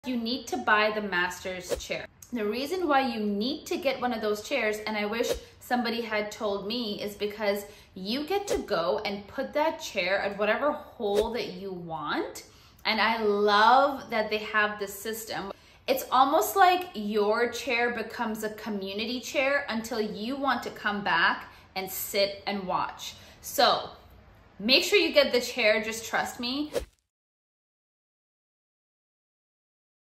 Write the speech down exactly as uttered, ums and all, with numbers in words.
You need to buy the master's chair. The reason why you need to get one of those chairs, and I wish somebody had told me, is because you get to go and put that chair at whatever hole that you want. And I love that they have this system. It's almost like your chair becomes a community chair until you want to come back and sit and watch. So make sure you get the chair, just trust me.